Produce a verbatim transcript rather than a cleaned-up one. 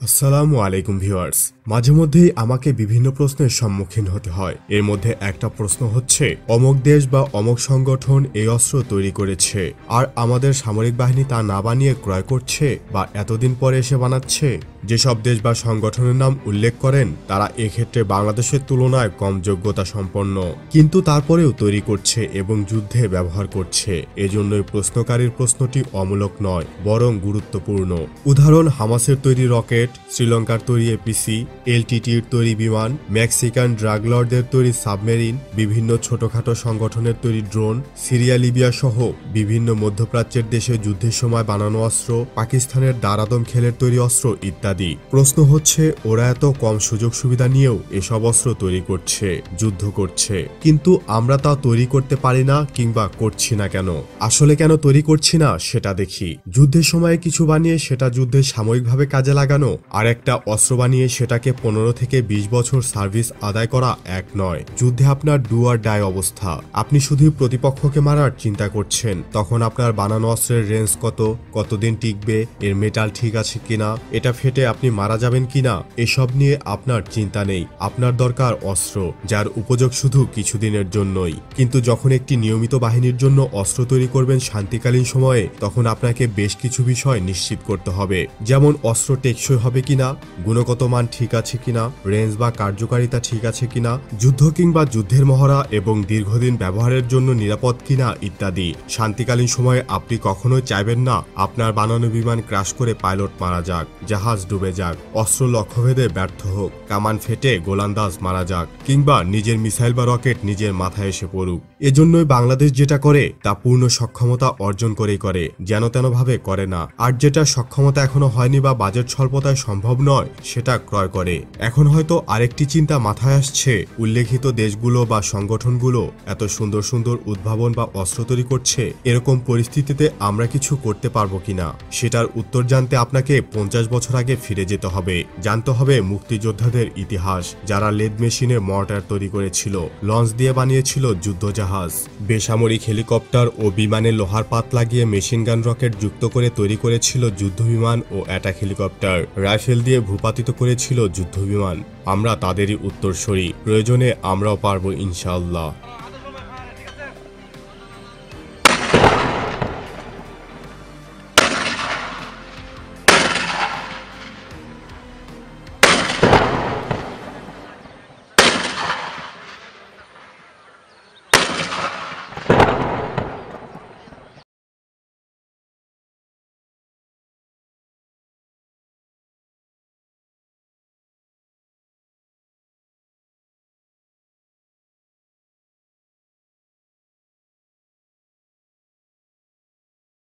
আসসালামু আলাইকুম ভিউয়ার্স। মাঝে মধ্যেই আমাকে বিভিন্ন প্রশ্নের সম্মুখীন হতে হয়। এর মধ্যে একটা প্রশ্ন হচ্ছে, অমুক দেশ বা অমুক সংগঠন এই অস্ত্র তৈরি করেছে, আর আমাদের সামরিক বাহিনী তা না বানিয়ে ক্রয় করছে বা এতদিন পরে এসে বানাচ্ছে। যেসব দেশ বা সংগঠনের নাম উল্লেখ করেন তারা এক্ষেত্রে বাংলাদেশের তুলনায় কম যোগ্যতা সম্পন্ন, কিন্তু তারপরেও তৈরি করছে এবং যুদ্ধে ব্যবহার করছে। এজন্যই প্রশ্নকারীর প্রশ্নটি অমূলক নয়, বরং গুরুত্বপূর্ণ। উদাহরণ, হামাসের তৈরি রকেট, শ্রীলঙ্কার তৈরি এপিসি, এলটিটির তৈরি বিমান, মেক্সিকান ড্রাগ লর্ডদের তৈরি সাবমেরিন, বিভিন্ন ছোটখাটো সংগঠনের তৈরি ড্রোন, সিরিয়া লিবিয়া সহ বিভিন্ন মধ্যপ্রাচ্যের দেশে যুদ্ধের সময় বানানো অস্ত্র, পাকিস্তানের দারাদম খেলের তৈরি অস্ত্র ইত্যাদি। প্রশ্ন হচ্ছে, ওরা এত কম সুযোগ সুবিধা নিয়েও এসব অস্ত্র তৈরি করছে, যুদ্ধ করছে, কিন্তু আমরা তা তৈরি করতে পারি না কিংবা করছি না কেন? আসলে কেন তৈরি করছি না সেটা দেখি। যুদ্ধের সময় কিছু বানিয়ে সেটা যুদ্ধে সাময়িকভাবে কাজে লাগানো আর একটা অস্ত্র বানিয়ে সেটাকে পনেরো থেকে বিশ বছর সার্ভিস আদায় করা এক নয়। যুদ্ধে আপনার ডু অর ডাই অবস্থা। আপনি শুধুই প্রতিপক্ষকে মারার চিন্তা করছেন, তখন আপনার বানানো অস্ত্রের রেঞ্জ কত, কতদিন টিকবে, এর মেটাল ঠিক আছে কিনা, এটা ফেটে আপনি মারা যাবেন কিনা, এসব নিয়ে আপনার চিন্তা নেই। আপনার দরকার অস্ত্র যার উপযোগ শুধু কিছুদিনের জন্যই। কিন্তু যখন একটি নিয়মিত বাহিনীর জন্য অস্ত্র তৈরি করবেন শান্তিকালীন সময়ে, তখন আপনাকে বেশ কিছু বিষয় নিশ্চিত করতে হবে। যেমন অস্ত্র টেকসই হবে কিনা, গুণগত মান ঠিক আছে কিনা, রেঞ্জ বা কার্যকারিতা ঠিক আছে কিনা, যুদ্ধ কিংবা যুদ্ধের মহড়া এবং দীর্ঘদিন ব্যবহারের জন্য নিরাপদ কিনা ইত্যাদি। শান্তিকালীন সময়ে আপনি কখনোই চাইবেন না আপনার বানানো বিমান ক্রাশ করে পাইলট মারা যাক, জাহাজ ডুবে যাক, অস্ত্র লক্ষ্যভেদে ব্যর্থ হোক, কামান ফেটে গোলান্দাজ মারা যাক, কিংবা নিজের মিসাইল বা রকেট নিজের মাথায় এসে পড়ুক। এজন্যই বাংলাদেশ যেটা করে তা পূর্ণ সক্ষমতা অর্জন করেই করে, যেন তেনভাবে করে না। আর যেটা সক্ষমতা এখনো হয়নি বা বাজেট স্বল্পতায় সম্ভব নয়, সেটা ক্রয় করে। এখন হয়তো আরেকটি চিন্তা মাথায় আসছে, উল্লেখিত দেশগুলো বা সংগঠনগুলো এত সুন্দর সুন্দর উদ্ভাবন বা অস্ত্র তৈরি করছে, এরকম পরিস্থিতিতে আমরা কিছু করতে পারবো কিনা? সেটার উত্তর জানতে আপনাকে পঞ্চাশ বছর আগে ফিরে যেতে হবে। জানতে হবে মুক্তিযোদ্ধাদের ইতিহাস, যারা লেদ মেশিনে মর্টার তৈরি করেছিল, লঞ্চ দিয়ে বানিয়েছিল যুদ্ধজাহাজ, বেসামরিক হেলিকপ্টার ও বিমানে লোহার পাত লাগিয়ে মেশিনগান রকেট যুক্ত করে তৈরি করেছিল যুদ্ধবিমান ও অ্যাটাক হেলিকপ্টার, রাইফেল দিয়ে ভূপাতিত করেছিল যুদ্ধবিমান। আমরা তাদেরই উত্তরসূরি। প্রয়োজনে আমরাও পারবো ইনশাআল্লাহ।